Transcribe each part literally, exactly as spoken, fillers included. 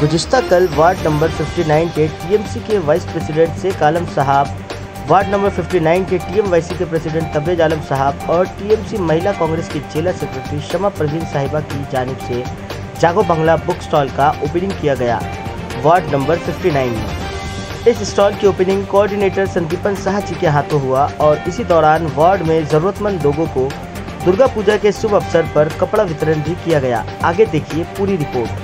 गुज़िश्ता कल ward number उनसठ के टीएमसी के वाइस प्रेसिडेंट शेख आलम साहब, वार्ड नंबर उनसठ के टीएमवाईसी के प्रेसिडेंट तबरेज आलम साहब और टीएमसी महिला कांग्रेस की जिला सेक्रेटरी शमा परवीन साहिबा की जानिब से जागो बांग्ला बुक स्टॉल का ओपनिंग किया गया वार्ड नंबर उनसठ में। इस स्टॉल की ओपनिंग कोऑर्डिनेटर संदीपन शाह जी के हाथों हुआ और इसी दौरान वार्ड में ज़रूरतमंद लोगों को दुर्गा पूजा के शुभ अवसर पर कपड़ा वितरण भी किया गया। आगे देखिए पूरी रिपोर्ट।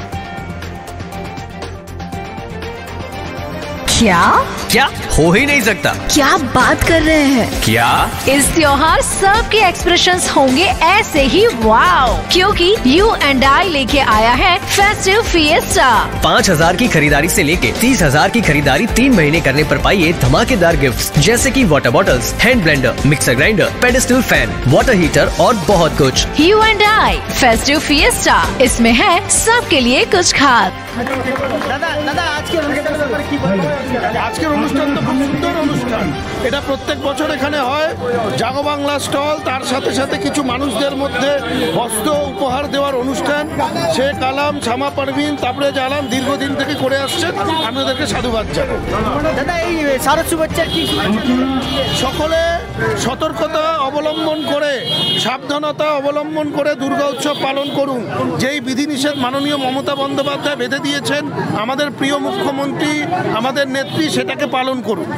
क्या क्या हो ही नहीं सकता। क्या बात कर रहे हैं? क्या इस त्योहार सबके एक्सप्रेशंस होंगे ऐसे ही वाओ, क्योंकि यू एंड आई लेके आया है फेस्टिव फिएस्टा। पाँच हजार की खरीदारी से लेके तीस हजार की खरीदारी तीन महीने करने पर पाइए धमाकेदार गिफ्ट्स, जैसे कि water bottles, hand blender, mixer grinder, pedestal fan, water heater और बहुत कुछ। You and I festive fiesta, इसमें है सबके लिए कुछ खास। দাদা দাদা আজকের অনুষ্ঠানের ব্যাপারে কি বলবেন? আজকের অনুষ্ঠান তো খুব সুন্দর অনুষ্ঠান। এটা প্রত্যেক বছর এখানে হয় জাগো বাংলা স্টল, তার সাথে সাথে কিছু মানুষদের মধ্যে বস্ত্র উপহার দেওয়ার অনুষ্ঠান। শেখ আলম, শামা পারভিন, তাবরেজ আলম দীর্ঘদিন থেকে করে আসছেন, আমি ওদেরকে সাধুবাদ জানাই। দাদা এই শারদ শুভেচ্ছার কি সকলে সতর্কতা অবলম্বন করে, সাবধানতা অবলম্বন করে দুর্গা উৎসব পালন করুন। যেই বিধিনিষেধ মাননীয় মমতা বন্দ্যোপাধ্যায় বেঁধে দিয়েছেন আমাদের প্রিয় মুখ্যমন্ত্রী, আমাদের নেত্রী, সেটাকে পালন করুন।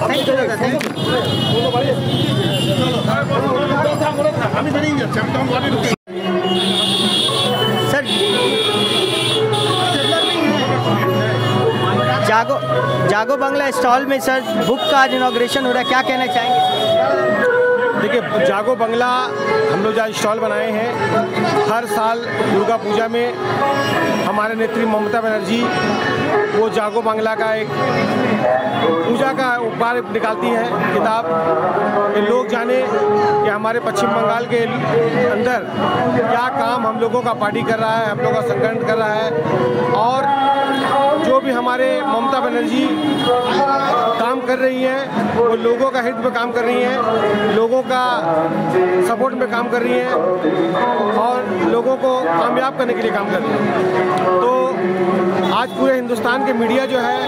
আমি বেরিয়ে যাচ্ছি, আমি তখন বাড়ি ঢুকে सर जागो जागो बांग्ला स्टॉल में सर बुक का आज इनॉग्रेशन हो रहा है, क्या कहना चाहेंगे? देखिए, जागो बांग्ला हम लोग जहाँ स्टॉल बनाए हैं, हर साल दुर्गा पूजा में हमारे नेत्री ममता बनर्जी वो जागो बांग्ला का एक पूजा का उपहार निकालती हैं किताब कि लोग जाने कि हमारे पश्चिम बंगाल के अंदर क्या काम हम लोगों का पार्टी कर रहा है, हम लोगों का संगठन कर रहा है, और जो भी हमारे ममता बनर्जी काम कर रही हैं वो लोगों का हित में काम कर रही हैं, लोगों का सपोर्ट में काम कर रही हैं और लोगों को कामयाब करने के लिए काम कर रही हैं। तो आज पूरे हिंदुस्तान के मीडिया जो है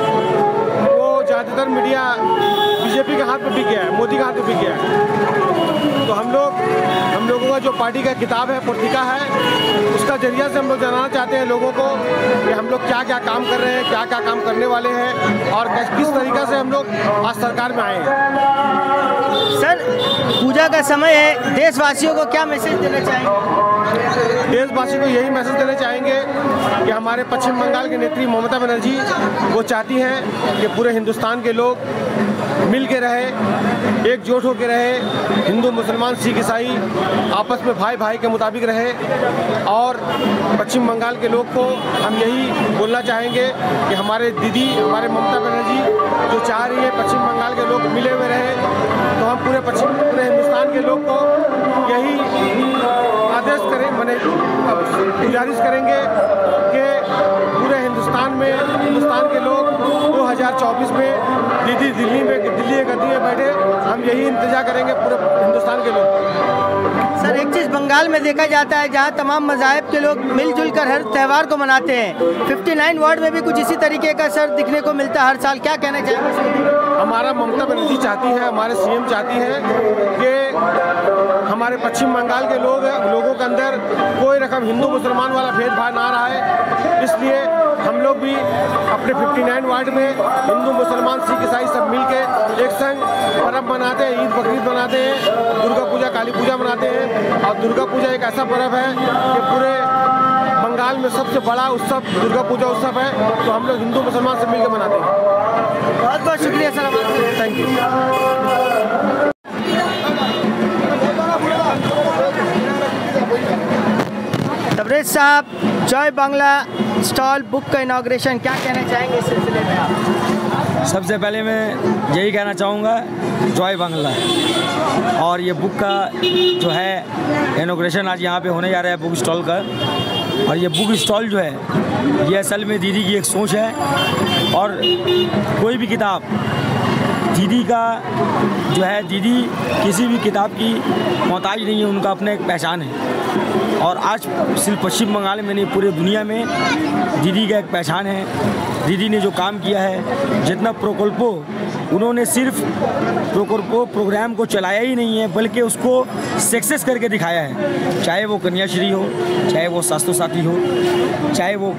वो ज़्यादातर मीडिया बीजेपी के हाथ में बिक गया है, मोदी के हाथ में बिक गया है। तो हम लोग हम लोगों का जो पार्टी का किताब है, पुस्तिका है, उसका जरिया से हम लोग जानना चाहते हैं लोगों को कि हम लोग क्या क्या काम कर रहे हैं, क्या क्या काम करने वाले हैं और किस तरीक़े से हम लोग आज सरकार में आए हैं। सर पूजा का समय है, देशवासियों को क्या मैसेज देना चाहेंगे? देशवासियों को यही मैसेज देना चाहेंगे कि हमारे पश्चिम बंगाल की नेत्री ममता बनर्जी वो चाहती हैं कि पूरे हिंदुस्तान के लोग मिल के रहे, एकजुट होकर रहे, हिंदू मुसलमान सिख ईसाई आपस में भाई भाई के मुताबिक रहे। और पश्चिम बंगाल के लोग को हम यही बोलना चाहेंगे कि हमारे दीदी, हमारे ममता बनर्जी जो चाह रही है पश्चिम बंगाल के लोग मिले हुए रहे, तो हम पूरे पश्चिम पूरे हिंदुस्तान के लोग को यही आदेश करें, मैंने गुजारिश करेंगे कि पूरे हिंदुस्तान में हिंदुस्तान के लोग दो हज़ार चौबीस में दीदी दिल्ली में दिल्ली गद्दी में बैठे, हम यही इंतजार करेंगे पूरे हिंदुस्तान के लोग। सर एक चीज़ बंगाल में देखा जाता है जहां तमाम मज़ाहिब के लोग मिलजुल कर हर त्यौहार को मनाते हैं, उनसठ वार्ड में भी कुछ इसी तरीके का सर दिखने को मिलता है हर साल, क्या कहना चाहेंगे? हमारा ममता बनर्जी चाहती है, हमारे सीएम चाहती है कि हमारे पश्चिम बंगाल के लोग लोगों के अंदर कोई रकम हिंदू मुसलमान वाला भेदभाव ना रहा है। इसलिए हम लोग भी अपने उनसठ वार्ड में हिंदू मुसलमान सिख ईसाई सब मिल के एक संग पर्व मनाते हैं, ईद बकरीद मनाते हैं, दुर्गा पूजा काली पूजा मनाते हैं। और दुर्गा पूजा एक ऐसा पर्व है कि पूरे बंगाल में सबसे बड़ा उत्सव दुर्गा पूजा उत्सव है, तो हम लोग हिंदू मुसलमान सब मिलकर मनाते हैं। बहुत बहुत शुक्रिया सर, थैंक यू। तबरेज साहब, जय बांग्ला स्टॉल बुक का इनॉग्रेशन, क्या कहना चाहेंगे इस सिलसिले में आप? सबसे पहले मैं यही कहना चाहूँगा जय बांग्ला, और ये बुक का जो है इनॉग्रेशन आज यहाँ पे होने जा रहा है बुक स्टॉल का। और ये बुक स्टॉल जो है ये असल में दीदी की एक सोच है, और कोई भी किताब दीदी का जो है, दीदी किसी भी किताब की मोहताज नहीं है, उनका अपना एक पहचान है। और आज सिर्फ पश्चिम बंगाल में नहीं, पूरे दुनिया में दीदी का एक पहचान है। दीदी ने जो काम किया है, जितना प्रकल्पों उन्होंने सिर्फ प्रकल्पों प्रोग्राम को चलाया ही नहीं है, बल्कि उसको सक्सेस करके दिखाया है। चाहे वो कन्याश्री हो, चाहे वो स्वास्थ्य साथी हो, चाहे वो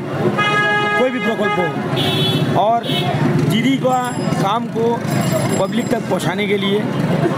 कोई भी प्रकल्प हो, और दीदी का काम को पब्लिक तक पहुंचाने के लिए,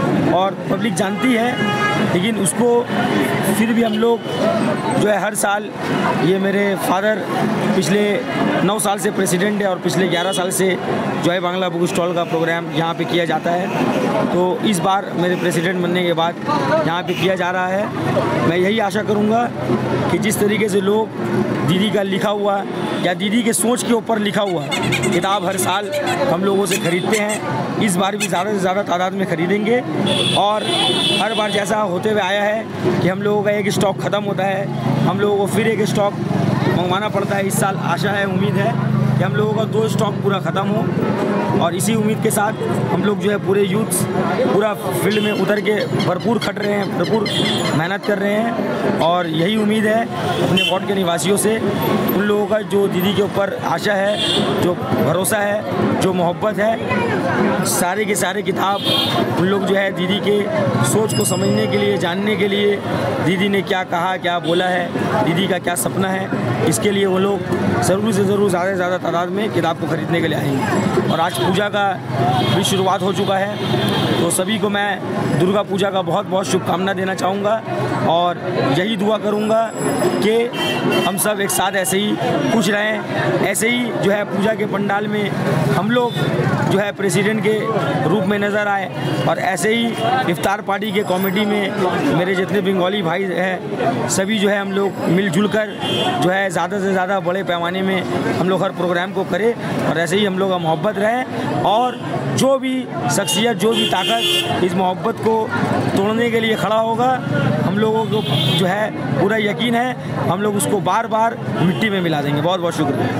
और पब्लिक जानती है, लेकिन उसको फिर भी हम लोग जो है हर साल, ये मेरे फादर पिछले नौ साल से प्रेसिडेंट है और पिछले ग्यारह साल से जॉय बांग्ला बुक स्टॉल का प्रोग्राम यहाँ पे किया जाता है। तो इस बार मेरे प्रेसिडेंट बनने के बाद यहाँ पे किया जा रहा है। मैं यही आशा करूँगा कि जिस तरीके से लोग दीदी का लिखा हुआ या दीदी के सोच के ऊपर लिखा हुआ किताब हर साल हम लोगों से ख़रीदते हैं, इस बार भी ज़्यादा से ज़्यादा तादाद में ख़रीदेंगे। और हर बार जैसा होते हुए आया है कि हम लोगों का एक स्टॉक ख़त्म होता है, हम लोगों को फिर एक स्टॉक मंगवाना पड़ता है। इस साल आशा है, उम्मीद है कि हम लोगों का दो स्टॉक पूरा ख़त्म हो, और इसी उम्मीद के साथ हम लोग जो है पूरे यूथ्स पूरा फील्ड में उतर के भरपूर खट रहे हैं, भरपूर मेहनत कर रहे हैं। और यही उम्मीद है अपने वार्ड के निवासियों से, उन लोगों का जो दीदी के ऊपर आशा है, जो भरोसा है, जो मोहब्बत है, सारे के सारे किताब उन लोग जो है दीदी के सोच को समझने के लिए, जानने के लिए, दीदी ने क्या कहा, क्या बोला है, दीदी का क्या सपना है, इसके लिए वो लोग ज़रूर से ज़रूर ज़्यादा से ज़्यादा तादाद में किताब को ख़रीदने के लिए आएंगे। और आज पूजा का भी शुरुआत हो चुका है, तो सभी को मैं दुर्गा पूजा का बहुत बहुत शुभकामना देना चाहूँगा, और यही दुआ करूँगा कि हम सब एक साथ ऐसे ही खुश रहें। ऐसे ही जो है पूजा के पंडाल में हम लोग जो है प्रेसिडेंट के रूप में नज़र आए, और ऐसे ही इफ्तार पार्टी के कमेटी में मेरे जितने बंगाली भाई हैं, सभी जो है हम लोग मिलजुल कर जो है ज़्यादा से ज़्यादा बड़े पैमाने में हम लोग हर प्रोग्राम को करें, और ऐसे ही हम लोग का मोहब्बत रहे। और जो भी शख्सियत, जो भी ताकत इस मोहब्बत को तोड़ने के लिए खड़ा होगा, हम लोगों को जो है पूरा यकीन है, हम लोग उसको बार बार मिट्टी में मिला देंगे। बहुत बहुत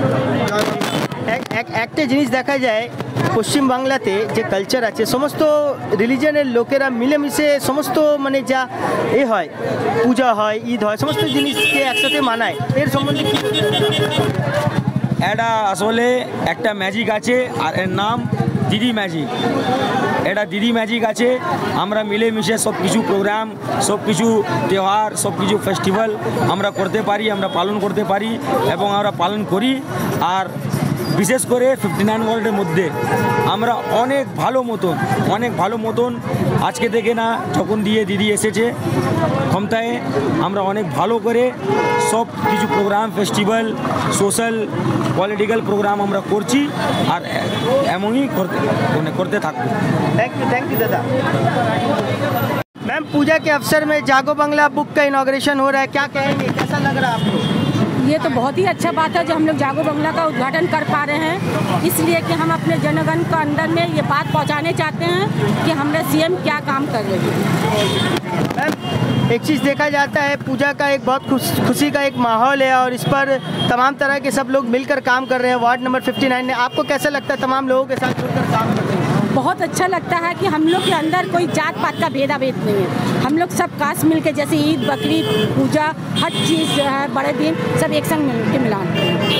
शुक्रिया। एक, एक, একটা জিনিস দেখা যায় পশ্চিম বাংলাতে যে কালচার আছে, সমস্ত রিলিজনের লোকেরা মিলেমিশে সমস্ত মানে যা এ হয়, পূজা হয়, ঈদ হয়, সমস্ত জিনিসকে একসাথে মানায়। এর সম্বন্ধে কি? এটা আসলে একটা ম্যাজিক আছে, আর এর নাম দিদি ম্যাজিক। এটা দিদি ম্যাজিক আছে, আমরা মিলেমিশে সব কিছু প্রোগ্রাম, সব কিছু त्यौहार, সব কিছু ফেস্টিভ্যাল আমরা করতে পারি, আমরা পালন করতে পারি, এবং আমরা পালন করি। আর বিশেষ করে ফিফটি নাইন ওয়ার্ল্ডের মধ্যে আমরা অনেক ভালো মতন অনেক ভালো মতন আজকে থেকে না, যখন দিয়ে দিদি এসেছে ক্ষমতায়, আমরা অনেক ভালো করে সব কিছু programme, festival, social, political programme আমরা করছি, আর এমনই করতে মানে করতে থাকবো। थैंक यू थैंक यू दादा। मैम, पूजा के अवसर में जागो बांग्ला बुक का इनॉग्रेशन हो रहा है, क्या कहेंगे, कैसा लग रहा है आपको? ये तो बहुत ही अच्छा बात है जो हम लोग जागो बांग्ला का उद्घाटन कर पा रहे हैं, इसलिए कि हम अपने जनगण का अंदर में ये बात पहुंचाने चाहते हैं कि हमारे सीएम क्या काम कर रहे हैं। मैम, एक चीज़ देखा जाता है, पूजा का एक बहुत खुश खुशी का एक माहौल है, और इस पर तमाम तरह के सब लोग मिलकर काम कर रहे हैं। वार्ड नंबर फिफ्टी नाइन ने, आपको कैसा लगता है तमाम लोगों के साथ मिलकर काम कर रहे हैं? बहुत अच्छा लगता है कि हम लोग के अंदर कोई जात पात का भेदाभेद नहीं है, हम लोग सब कास्ट मिल के, जैसे ईद, बकरीद, पूजा, हर चीज़ जो है, बड़े दिन सब एक संग मिल के मिलान।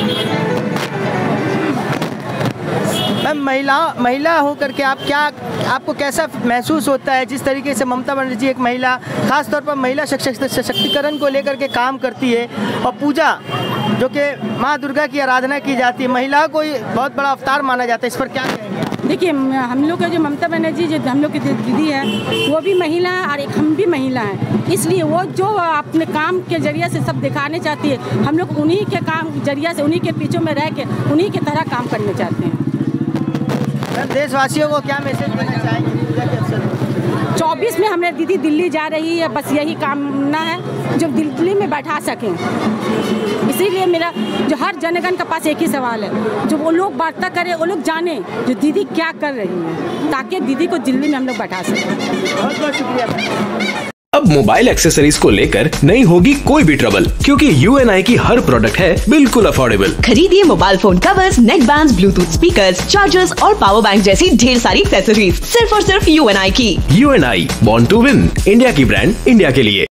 मैम, महिला महिला होकर के आप क्या, आपको कैसा महसूस होता है जिस तरीके से ममता बनर्जी एक महिला, खास तौर पर महिला सशक्तिकरण को लेकर के काम करती है, और पूजा जो कि माँ दुर्गा की आराधना की जाती है, महिला को बहुत बड़ा अवतार माना जाता है, इस पर क्या कहेंगे? देखिए, हम लोग का जो ममता बनर्जी जो हम लोग की दीदी है, वो भी महिला है और एक हम भी महिला हैं, इसलिए वो जो अपने काम के जरिए से सब दिखाने चाहती है, हम लोग उन्हीं के काम जरिए से, उन्हीं के पीछे में रह के उन्हीं की तरह काम करने चाहते हैं। देशवासियों को क्या मैसेज देना चाहेंगे पूजा के अवसर पर? चौबीस में हमारी दीदी दिल्ली जा रही है, बस यही कामना है जो दिल्ली में बैठा सकें। इसीलिए मेरा जो हर जनगण के पास एक ही सवाल है, जो वो लोग वार्ता करें, वो लोग जाने जो दीदी क्या कर रही हैं, ताकि दीदी को दिल्ली में हम लोग बैठा सकें। बहुत बहुत शुक्रिया। अब मोबाइल एक्सेसरीज को लेकर नहीं होगी कोई भी ट्रबल, क्योंकि यू एन आई की हर प्रोडक्ट है बिल्कुल अफोर्डेबल। खरीदिए mobile phone covers, neck bands, Bluetooth speakers, chargers और पावर बैंक जैसी ढेर सारी एक्सेसरीज सिर्फ और सिर्फ यू एन आई की। U N I, born to win, India की ब्रांड इंडिया के लिए।